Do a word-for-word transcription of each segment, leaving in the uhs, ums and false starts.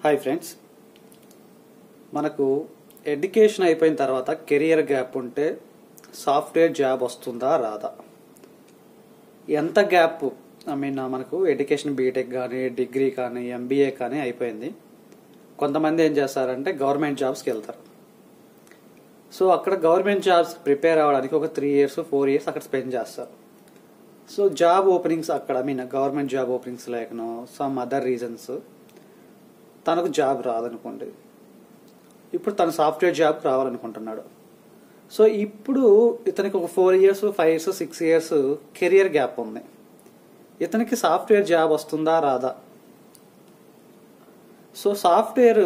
Hi friends, మనకు education అయిపోయిన తర్వాత కెరియర్ గ్యాప్ ఉంటే సాఫ్ట్వేర్ జాబ్ వస్తుందా రాదా? ఎంత గ్యాప్ ఐ మీన్ మనకు ఎడ్యుకేషన్ బీటెక్ కానీ డిగ్రీ కానీ ఎంబీఏ కానీ అయిపోయింది. కొంతమంది ఏం చేస్తారంటే గవర్నమెంట్ జాబ్స్కి వెళ్తారు. సో అక్కడ గవర్నమెంట్ జాబ్స్ ప్రిపేర్ అవ్వడానికి ఒక త్రీ ఇయర్స్ ఫోర్ ఇయర్స్ అక్కడ స్పెండ్ చేస్తారు. సో జాబ్ ఓపెనింగ్స్ అక్కడ I mean government job openings లేకనో సమ్ అదర్ రీజన్స్ తనకు జాబ్ రాదనుకోండి. ఇప్పుడు తను సాఫ్ట్వేర్ జాబ్ రావాలనుకుంటున్నాడు. సో ఇప్పుడు ఇతనికి ఒక four years five years six years career gap ఉంది. ఇతనికి సాఫ్ట్వేర్ జాబ్ వస్తుందా రాదా? సో సాఫ్ట్వేర్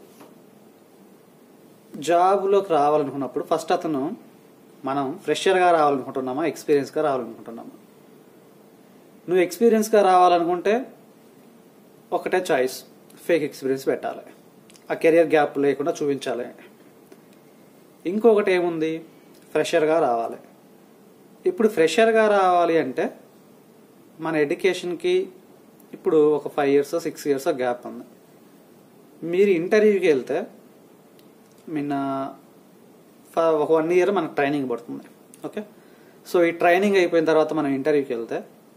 జాబ్లోకి రావాలనుకున్నప్పుడు ఫస్ట్ అతను మనం ఫ్రెషర్గా రావాలనుకుంటున్నామా ఎక్స్పీరియన్స్గా రావాలనుకుంటున్నామా? నువ్వు ఎక్స్పీరియన్స్గా రావాలనుకుంటే ఒకటే చాయిస్, ఫేక్ ఎక్స్పీరియన్స్ పెట్టాలి, ఆ కెరియర్ గ్యాప్ లేకుండా చూపించాలి. ఇంకొకటి ఏముంది, ఫ్రెషర్గా రావాలి. ఇప్పుడు ఫ్రెషర్గా రావాలి అంటే మన ఎడ్యుకేషన్కి ఇప్పుడు ఒక five years six years gap ఉంది. మీరు ఇంటర్వ్యూకి వెళ్తే మీన్ ఒక వన్ ఇయర్ మనకు ట్రైనింగ్ పడుతుంది. ఓకే, సో ఈ ట్రైనింగ్ అయిపోయిన తర్వాత మనం ఇంటర్వ్యూకి వెళ్తే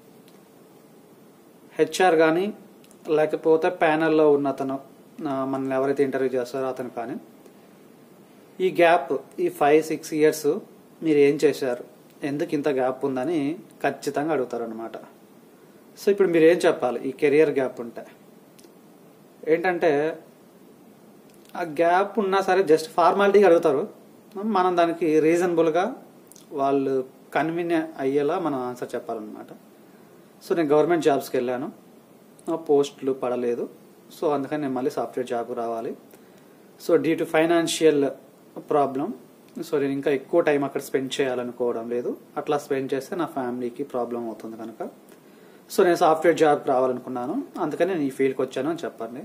హెచ్ఆర్ కానీ లేకపోతే ప్యానెల్లో ఉన్న అతను మనల్ని ఎవరైతే ఇంటర్వ్యూ చేస్తారో అతను కానీ ఈ గ్యాప్ ఈ ఫైవ్ సిక్స్ ఇయర్స్ మీరు ఏం చేశారు, ఎందుకు ఇంత గ్యాప్ ఉందని ఖచ్చితంగా అడుగుతారు అనమాట. సో ఇప్పుడు మీరు ఏం చెప్పాలి? ఈ కెరియర్ గ్యాప్ ఉంటే ఏంటంటే ఆ గ్యాప్ ఉన్నా సరే జస్ట్ ఫార్మాలిటీగా అడుగుతారు. మనం దానికి రీజనబుల్గా వాళ్ళు కన్వీనియంట్ అయ్యేలా మనం ఆన్సర్ చెప్పాలన్నమాట. సో నేను గవర్నమెంట్ జాబ్స్కి వెళ్ళాను, పోస్టులు పడలేదు, సో అందుకని నేను మళ్ళీ సాఫ్ట్వేర్ జాబ్ రావాలి. So due to financial problem, so నేను ఇంకా ఎక్కువ టైం అక్కడ స్పెండ్ చేయాలనుకోవడం లేదు. అట్లా స్పెండ్ చేస్తే నా ఫ్యామిలీకి ప్రాబ్లం అవుతుంది కనుక సో నేను సాఫ్ట్వేర్ జాబ్ రావాలనుకున్నాను, అందుకని నేను ఈ ఫీల్డ్కి వచ్చాను అని చెప్పండి.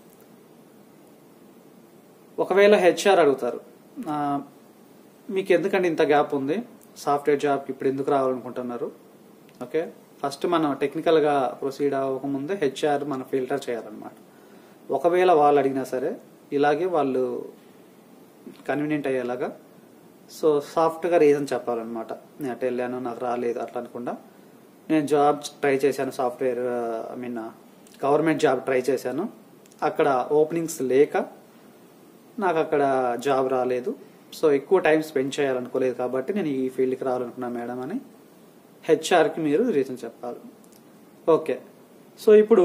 ఒకవేళ హెచ్ఆర్ అడుగుతారు, మీకు ఎందుకంటే ఇంత గ్యాప్ ఉంది, సాఫ్ట్వేర్ జాబ్కి ఇప్పుడు ఎందుకు రావాలనుకుంటున్నారు? ఓకే, ఫస్ట్ మనం టెక్నికల్గా ప్రొసీడ్ అవ్వకముందే హెచ్ఆర్ మనం ఫిల్టర్ చేయాలన్నమాట. ఒకవేళ వాళ్ళు అడిగినా సరే ఇలాగే వాళ్ళు కన్వీనియంట్ అయ్యేలాగా సో సాఫ్ట్గా రీజన్ చెప్పాలన్నమాట. నేను అటు వెళ్ళాను, నాకు రాలేదు అట్లా అనకుండా నేను జాబ్ ట్రై చేశాను, software I mean government job try చేశాను, అక్కడ ఓపెనింగ్స్ లేక నాకు అక్కడ జాబ్ రాలేదు, సో ఎక్కువ టైం స్పెండ్ చేయాలనుకోలేదు కాబట్టి నేను ఈ ఫీల్డ్కి రావాలనుకున్నా మేడం అని హెచ్ఆర్కి మీరు రీజన్ చెప్పాలి. ఓకే, సో ఇప్పుడు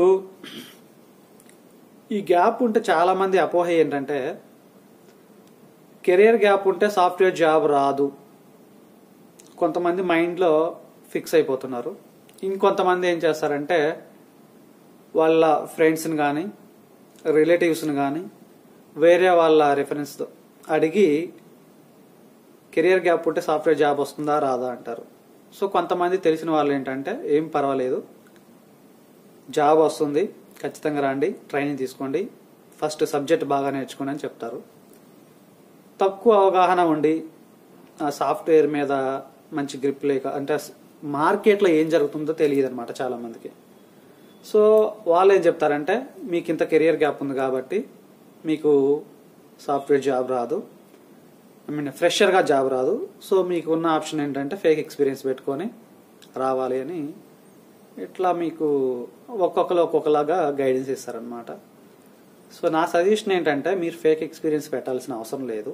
ఈ గ్యాప్ ఉంటే చాలా మంది అపోహ ఏంటంటే కెరియర్ గ్యాప్ ఉంటే సాఫ్ట్వేర్ జాబ్ రాదు. కొంతమంది మైండ్లో ఫిక్స్ అయిపోతున్నారు. ఇంకొంతమంది ఏం చేస్తారంటే వాళ్ళ ఫ్రెండ్స్ని కానీ రిలేటివ్స్ని కానీ వేరే వాళ్ళ రిఫరెన్స్ అడిగి కెరియర్ గ్యాప్ ఉంటే సాఫ్ట్వేర్ జాబ్ వస్తుందా రాదా అంటారు. సో కొంతమంది తెలిసిన వాళ్ళు ఏంటంటే ఏం పర్వాలేదు, జాబ్ వస్తుంది, ఖచ్చితంగా రండి, ట్రైనింగ్ తీసుకోండి, ఫస్ట్ సబ్జెక్ట్ బాగా నేర్చుకోండి అని చెప్తారు. తక్కువ అవగాహన ఉండి సాఫ్ట్వేర్ మీద మంచి గ్రిప్ లేక అంటే మార్కెట్లో ఏం జరుగుతుందో తెలియదు అనమాట చాలా మందికి. సో వాళ్ళు ఏం చెప్తారంటే మీకు ఇంత కెరియర్ గ్యాప్ ఉంది కాబట్టి మీకు సాఫ్ట్వేర్ జాబ్ రాదు, ఐ మీన్ ఫ్రెషర్గా జాబ్ రాదు, సో మీకు ఉన్న ఆప్షన్ ఏంటంటే ఫేక్ ఎక్స్పీరియన్స్ పెట్టుకొని రావాలి అని ఇట్లా మీకు ఒక్కొక్కరు ఒక్కొక్కలాగా గైడెన్స్ ఇస్తారనమాట. సో నా సజెషన్ ఏంటంటే మీరు ఫేక్ ఎక్స్పీరియన్స్ పెట్టాల్సిన అవసరం లేదు.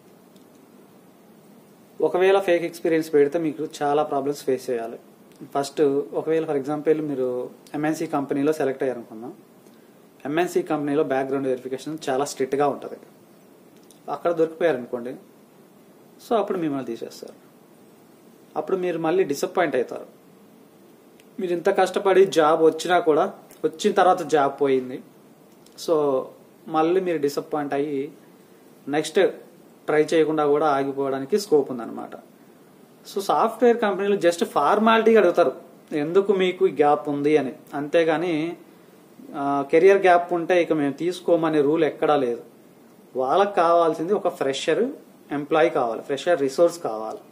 ఒకవేళ ఫేక్ ఎక్స్పీరియన్స్ పెడితే మీకు చాలా ప్రాబ్లమ్స్ ఫేస్ చేయాలి. ఫస్ట్ ఒకవేళ ఫర్ ఎగ్జాంపుల్ మీరు ఎంఎన్సీ కంపెనీలో సెలెక్ట్ అయ్యారనుకున్నాం, ఎంఎన్సీ కంపెనీలో బ్యాక్గ్రౌండ్ వెరిఫికేషన్ చాలా స్ట్రిక్ట్గా ఉంటుంది. అక్కడ దొరికిపోయారనుకోండి, సో అప్పుడు మిమ్మల్ని తీసేస్తారు. అప్పుడు మీరు మళ్ళీ డిసప్పాయింట్ అవుతారు. మీరు ఇంత కష్టపడి జాబ్ వచ్చినా కూడా వచ్చిన తర్వాత జాబ్ పోయింది, సో మళ్ళీ మీరు డిసప్పాయింట్ అయ్యి నెక్స్ట్ ట్రై చేయకుండా కూడా ఆగిపోవడానికి స్కోప్ ఉందన్నమాట. సో సాఫ్ట్వేర్ కంపెనీలు జస్ట్ ఫార్మాలిటీగా అడుగుతారు ఎందుకు మీకు గ్యాప్ ఉంది అని, అంతేగాని కెరియర్ గ్యాప్ ఉంటే ఇక మేము తీసుకోమనే రూల్ ఎక్కడా లేదు. వాళ్ళకి కావాల్సింది ఒక ఫ్రెషర్ ఎంప్లాయీ కావాలి, ఫ్రెషర్ రిసోర్స్ కావాలి,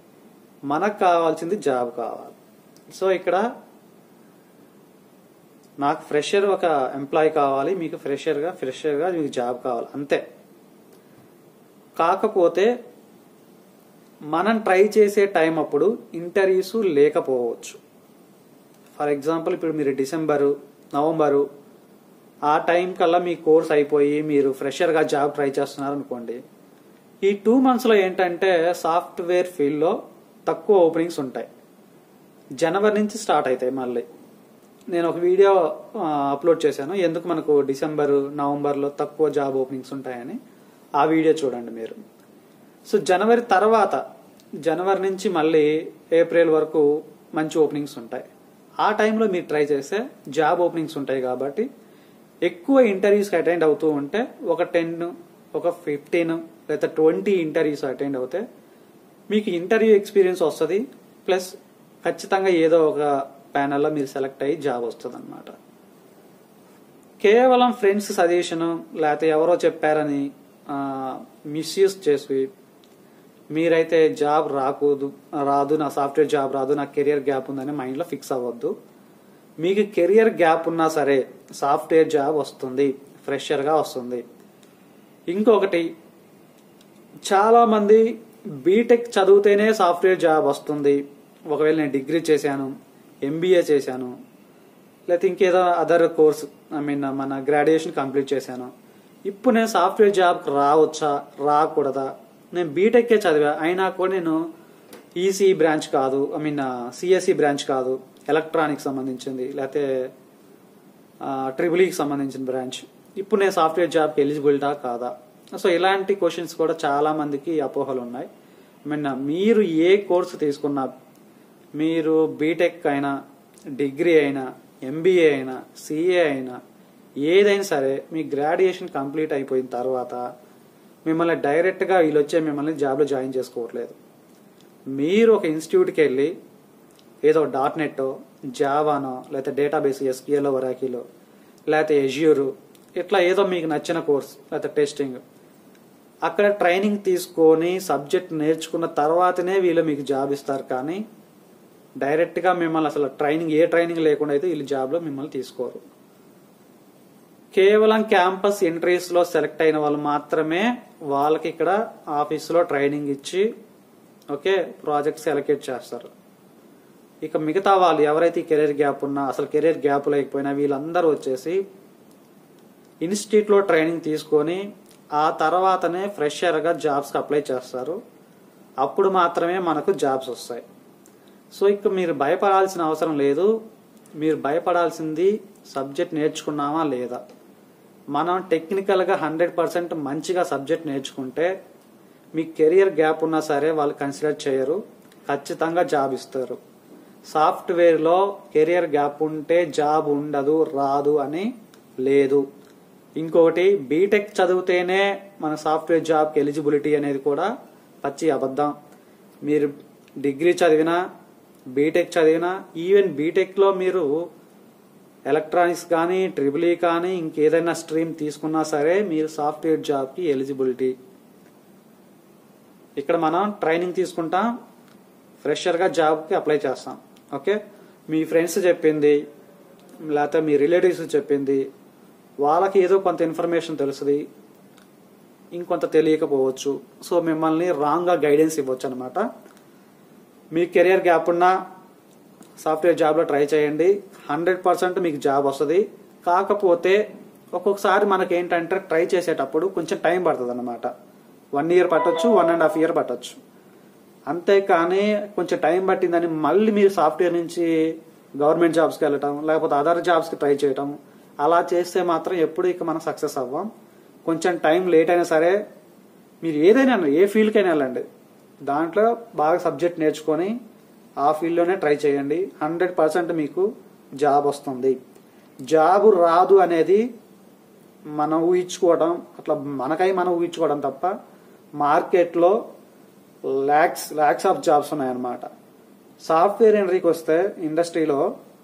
మనకు కావాల్సింది జాబ్ కావాలి. సో ఇక్కడ నాకు ఫ్రెషర్ ఒక ఎంప్లాయీ కావాలి, మీకు ఫ్రెషర్గా ఫ్రెషర్గా మీకు జాబ్ కావాలి అంతే. కాకపోతే మనం ట్రై చేసే టైం అప్పుడు ఇంటర్వ్యూస్ లేకపోవచ్చు. ఫర్ ఎగ్జాంపుల్ ఇప్పుడు మీరు డిసెంబరు నవంబరు ఆ టైం కల్లా మీ కోర్స్ అయిపోయి మీరు ఫ్రెషర్గా జాబ్ ట్రై చేస్తున్నారు అనుకోండి, ఈ టూ మంత్స్లో ఏంటంటే సాఫ్ట్వేర్ ఫీల్డ్లో తక్కువ ఓపెనింగ్స్ ఉంటాయి. జనవరి నుంచి స్టార్ట్ అవుతాయి. మళ్ళీ నేను ఒక వీడియో అప్లోడ్ చేశాను ఎందుకు మనకు డిసెంబరు నవంబర్లో తక్కువ జాబ్ ఓపెనింగ్స్ ఉంటాయని. ఆ వీడియో చూడండి మీరు. సో జనవరి తర్వాత జనవరి నుంచి మళ్ళీ ఏప్రిల్ వరకు మంచి ఓపెనింగ్స్ ఉంటాయి. ఆ టైంలో మీరు ట్రై చేస్తే జాబ్ ఓపెనింగ్స్ ఉంటాయి కాబట్టి ఎక్కువ ఇంటర్వ్యూస్కి అటెండ్ అవుతూ ఉంటే ఒక టెన్ ఒక ఫిఫ్టీన్ లేదా ట్వంటీ ఇంటర్వ్యూస్ అటెండ్ అవుతే మీకు ఇంటర్వ్యూ ఎక్స్పీరియన్స్ వస్తుంది. ప్లస్ ఖచ్చితంగా ఏదో ఒక ప్యానల్లో మీరు సెలెక్ట్ అయ్యి జాబ్ వస్తుంది అనమాట. కేవలం ఫ్రెండ్స్ సజెషన్ లేకపోతే ఎవరో చెప్పారని మిస్యూజ్ చేసి మీరైతే జాబ్ రాకూడదు రాదు నా సాఫ్ట్వేర్ జాబ్ రాదు నాకు కెరియర్ గ్యాప్ ఉందని మైండ్లో ఫిక్స్ అవ్వద్దు. మీకు కెరియర్ గ్యాప్ ఉన్నా సరే సాఫ్ట్వేర్ జాబ్ వస్తుంది, ఫ్రెషర్గా వస్తుంది. ఇంకొకటి, చాలా మంది బీటెక్ చదివితేనే సాఫ్ట్వేర్ జాబ్ వస్తుంది. ఒకవేళ నేను డిగ్రీ చేశాను, ఎంబీఏ చేశాను, లేకపోతే ఇంకేదో అదర్ కోర్స్ ఐ మీన్ మన గ్రాడ్యుయేషన్ కంప్లీట్ చేశాను, ఇప్పుడు నేను సాఫ్ట్వేర్ జాబ్ రావచ్చా రాకూడదా, నేను బీటెక్కే చదివా అయినా కూడా నేను ఈసీ బ్రాంచ్ కాదు ఐ మీన్ సిఎస్సి బ్రాంచ్ కాదు, ఎలక్ట్రానిక్స్ సంబంధించింది లేకపోతే ట్రిపుల్ ఈకి సంబంధించిన బ్రాంచ్, ఇప్పుడు నేను సాఫ్ట్వేర్ జాబ్కి ఎలిజిబిలిటా కాదా. సో ఇలాంటి క్వశ్చన్స్ కూడా చాలా మందికి అపోహలు ఉన్నాయి. ఐ మీన్ మీరు ఏ కోర్సు తీసుకున్నా, మీరు బీటెక్ అయినా డిగ్రీ అయినా ఎంబీఏ అయినా సిఏ అయినా ఏదైనా సరే మీ గ్రాడ్యుయేషన్ కంప్లీట్ అయిపోయిన తర్వాత మిమ్మల్ని డైరెక్ట్గా వీళ్ళు వచ్చే మిమ్మల్ని జాబ్లో జాయిన్ చేసుకోవట్లేదు. మీరు ఒక ఇన్స్టిట్యూట్కి వెళ్ళి ఏదో డాట్ నెట్ జావానో లేకపోతే డేటాబేస్ ఎస్క్యూఎల్ వరాకిలో లేకపోతే ఎజ్యూరు ఇట్లా ఏదో మీకు నచ్చిన కోర్స్ లేకపోతే టెస్టింగ్ అక్కడ ట్రైనింగ్ తీసుకొని సబ్జెక్ట్ నేర్చుకున్న తర్వాతనే వీళ్ళు మీకు జాబ్ ఇస్తారు. కానీ డైరెక్ట్గా మిమ్మల్ని అసలు ట్రైనింగ్ ఏ ట్రైనింగ్ లేకుండా అయితే వీళ్ళు జాబ్లో మిమ్మల్ని తీసుకోరు. కేవలం క్యాంపస్ ఇంటర్వ్యూస్ లో సెలెక్ట్ అయిన వాళ్ళు మాత్రమే వాళ్ళకి ఇక్కడ ఆఫీసులో ట్రైనింగ్ ఇచ్చి ఓకే ప్రాజెక్ట్స్ అలొకేట్ చేస్తారు. ఇక మిగతా వాళ్ళు ఎవరైతే కెరీర్ గ్యాప్ ఉన్నా అసలు కెరీర్ గ్యాప్ లేకపోయినా వీళ్ళందరూ వచ్చేసి ఇన్స్టిట్యూట్ లో ట్రైనింగ్ తీసుకొని ఆ తర్వాతనే ఫ్రెషర్గా జాబ్స్కి అప్లై చేస్తారు. అప్పుడు మాత్రమే మనకు జాబ్స్ వస్తాయి. సో ఇక మీరు భయపడాల్సిన అవసరం లేదు. మీరు భయపడాల్సింది సబ్జెక్ట్ నేర్చుకున్నామా లేదా. మనం టెక్నికల్గా హండ్రెడ్ పర్సెంట్ మంచిగా సబ్జెక్ట్ నేర్చుకుంటే మీ కెరియర్ గ్యాప్ ఉన్నా సరే వాళ్ళు కన్సిడర్ చేయరు, ఖచ్చితంగా జాబ్ ఇస్తారు. సాఫ్ట్వేర్లో కెరియర్ గ్యాప్ ఉంటే జాబ్ ఉండదు రాదు అని లేదు. ఇంకొకటి బీటెక్ చదివితేనే మన సాఫ్ట్వేర్ జాబ్కి ఎలిజిబిలిటీ అనేది కూడా పచ్చి అబద్ధం. మీరు డిగ్రీ చదివినా బీటెక్ చదివినా ఈవెన్ బీటెక్లో మీరు ఎలక్ట్రానిక్స్ కానీ ట్రిపుల్ ఈ కానీ ఇంకేదైనా స్ట్రీమ్ తీసుకున్నా సరే మీరు సాఫ్ట్వేర్ జాబ్కి ఎలిజిబిలిటీ. ఇక్కడ మనం ట్రైనింగ్ తీసుకుంటాం, ఫ్రెషర్గా జాబ్కి అప్లై చేస్తాం. ఓకే, మీ ఫ్రెండ్స్ చెప్పింది లేకపోతే మీ రిలేటివ్స్ చెప్పింది వాళ్ళకి ఏదో కొంత ఇన్ఫర్మేషన్ తెలుస్తుంది, ఇంకొంత తెలియకపోవచ్చు. సో మిమ్మల్ని రాంగ్గా గైడెన్స్ ఇవ్వచ్చు అనమాట. మీ కెరియర్ గ్యాప్ ఉన్నా సాఫ్ట్వేర్ జాబ్లో ట్రై చేయండి, హండ్రెడ్ పర్సెంట్ మీకు జాబ్ వస్తుంది. కాకపోతే ఒక్కొక్కసారి మనకి ఏంటంటే ట్రై చేసేటప్పుడు కొంచెం టైం పడుతుంది అనమాట. వన్ ఇయర్ పట్టొచ్చు, వన్ అండ్ హాఫ్ ఇయర్ పట్టొచ్చు. అంతేకాని కొంచెం టైం పట్టిందని మళ్ళీ మీరు సాఫ్ట్వేర్ నుంచి గవర్నమెంట్ జాబ్స్కి వెళ్ళటం లేకపోతే అదర్ జాబ్స్కి ట్రై చేయటం అలా చేస్తే మాత్రం ఎప్పుడు ఇక మనం సక్సెస్ అవ్వం. కొంచెం టైం లేట్ అయినా సరే మీరు ఏదైనా ఏ ఫీల్డ్కైనా వెళ్ళండి, దాంట్లో బాగా సబ్జెక్ట్ నేర్చుకొని ఆ ఫీల్డ్లోనే ట్రై చేయండి, హండ్రెడ్ పర్సెంట్ మీకు జాబ్ వస్తుంది. జాబ్ రాదు అనేది మనం ఊహించుకోవడం, అట్లా మనకై మనం ఊహించుకోవడం తప్ప మార్కెట్లో ల్యాక్స్ ల్యాక్స్ ఆఫ్ జాబ్స్ ఉన్నాయన్నమాట. సాఫ్ట్వేర్ ఇండస్ట్రీకి వస్తే ఇండస్ట్రీలో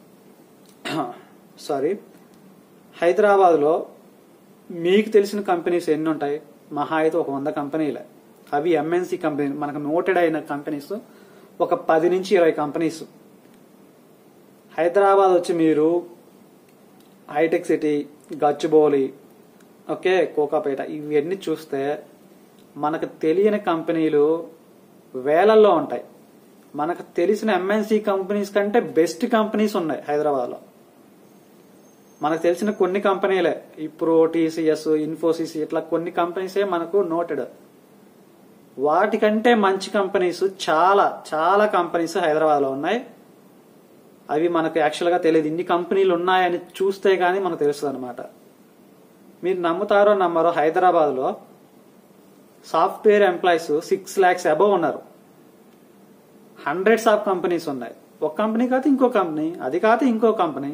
సారీ హైదరాబాద్లో మీకు తెలిసిన కంపెనీస్ ఎన్ని ఉంటాయి? మహా అయితే ఒక వంద కంపెనీలే. అవి ఎంఎన్సీ కంపెనీ, మనకు నోటెడ్ అయిన కంపెనీస్ ఒక పది నుంచి ఇరవై కంపెనీస్. హైదరాబాద్ వచ్చి మీరు హైటెక్ సిటీ, గచ్చిబౌలి, ఓకే, కోకాపేట, ఇవన్నీ చూస్తే మనకు తెలియని కంపెనీలు వేలల్లో ఉంటాయి. మనకు తెలిసిన ఎంఎన్సీ కంపెనీస్ కంటే బెస్ట్ కంపెనీస్ ఉన్నాయి హైదరాబాద్లో. మనకు తెలిసిన కొన్ని కంపెనీలే, ఇప్పుడు టీసీఎస్, ఇన్ఫోసిస్, ఇట్లా కొన్ని కంపెనీసే మనకు నోటెడ్. వాటికంటే మంచి కంపెనీస్ చాలా చాలా కంపెనీస్ హైదరాబాద్లో ఉన్నాయి. అవి మనకు యాక్చువల్గా తెలియదు. ఇన్ని కంపెనీలు ఉన్నాయని చూస్తే గానీ మనకు తెలుస్తుంది అనమాట. మీరు నమ్ముతారో నమ్మరో, హైదరాబాద్లో software employees six lakhs above ఉన్నారు. హండ్రెడ్స్ ఆఫ్ కంపెనీస్ ఉన్నాయి. ఒక కంపెనీ కాదు ఇంకో కంపెనీ, అది కాదు ఇంకో కంపెనీ.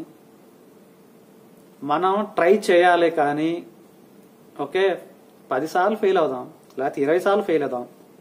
మనం ట్రై చేయాలి కానీ, ఓకే, పదిసార్లు ఫెయిల్ అవుదాం, లేకపోతే ఇరవై సార్లు ఫెయిల్ అవుదాం.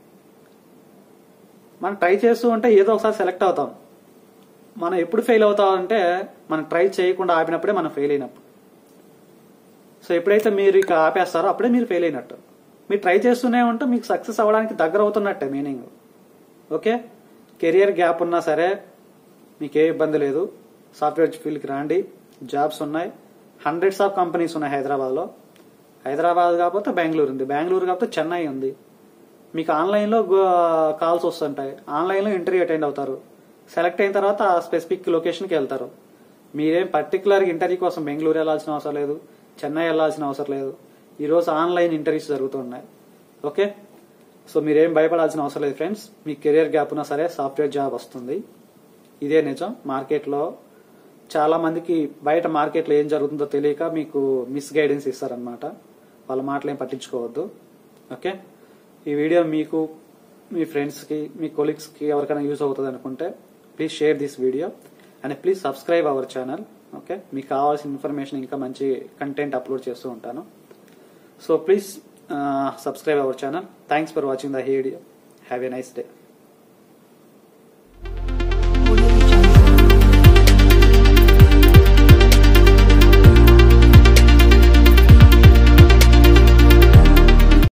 మనం ట్రై చేస్తూ ఉంటే ఏదో ఒకసారి సెలెక్ట్ అవుతాం. మనం ఎప్పుడు ఫెయిల్ అవుతామంటే మనం ట్రై చేయకుండా ఆపినప్పుడే మనం ఫెయిల్ అయినప్పుడు. సో ఎప్పుడైతే మీరు ఇక ఆపేస్తారో అప్పుడే మీరు ఫెయిల్ అయినట్టు. మీరు ట్రై చేస్తూనే ఉంటే మీకు సక్సెస్ అవ్వడానికి దగ్గర అవుతున్నట్టే మీనింగ్. ఓకే, కెరియర్ గ్యాప్ ఉన్నా సరే మీకు ఏ ఇబ్బంది లేదు. సాఫ్ట్వేర్ ఫీల్డ్కి రండి, జాబ్స్ ఉన్నాయి. హండ్రెడ్స్ ఆఫ్ కంపెనీస్ ఉన్నాయి హైదరాబాద్లో. హైదరాబాద్ కాకపోతే బెంగళూరు ఉంది, బెంగళూరు కాకపోతే చెన్నై ఉంది. మీకు ఆన్లైన్లో కాల్స్ వస్తుంటాయి, ఆన్లైన్లో ఇంటర్వ్యూ అటెండ్ అవుతారు. సెలెక్ట్ అయిన తర్వాత ఆ స్పెసిఫిక్ లొకేషన్కి వెళ్తారు. మీరేం పర్టికులర్గా ఇంటర్వ్యూ కోసం బెంగళూరు వెళ్లాల్సిన అవసరం లేదు, చెన్నై వెళ్లాల్సిన అవసరం లేదు. ఈరోజు ఆన్లైన్ ఇంటర్వ్యూస్ జరుగుతున్నాయి. ఓకే, సో మీరేం భయపడాల్సిన అవసరం లేదు ఫ్రెండ్స్. మీ కెరియర్ గ్యాప్ ఉన్నా సరే సాఫ్ట్వేర్ జాబ్ వస్తుంది. ఇదే నిజం. మార్కెట్లో చాలా మందికి బయట మార్కెట్లో ఏం జరుగుతుందో తెలియక మీకు మిస్ గైడెన్స్ ఇస్తారనమాట. వాళ్ళ మాటలు ఏం పట్టించుకోవద్దు. ఓకే, ఈ వీడియో మీకు, మీ ఫ్రెండ్స్కి, మీ కొలీగ్స్కి ఎవరికైనా యూజ్ అవుతుంది అనుకుంటే please share this video and please subscribe our channel. Okay, మీకు కావాల్సిన ఇన్ఫర్మేషన్, ఇంకా మంచి కంటెంట్ అప్లోడ్ చేస్తూ ఉంటాను. So please subscribe our channel. Thanks for watching the video. Have a nice day.